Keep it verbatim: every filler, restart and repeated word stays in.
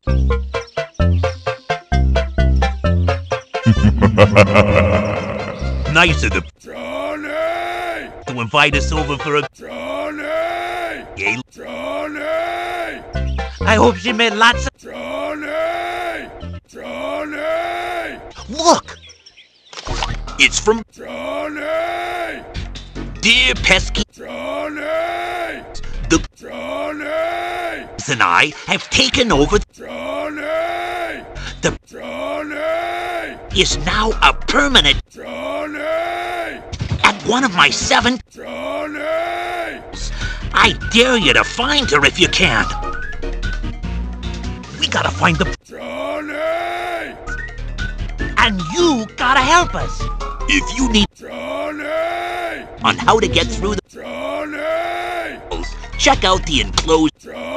Nice of the Johnny! to invite us over for a Johnny! gay. Johnny! I hope she made lots of. Johnny! Johnny! Look! It's from Johnny! Dear Pesky. Johnny! The Johnny! and I have taken over. Johnny! The Johnny! is now a permanent Johnny! at one of my seven. Johnny! I dare you to find her if you can. We gotta find the. Johnny! And you gotta help us. If you need Johnny! on how to get through the Johnny! check out the enclosed Johnny!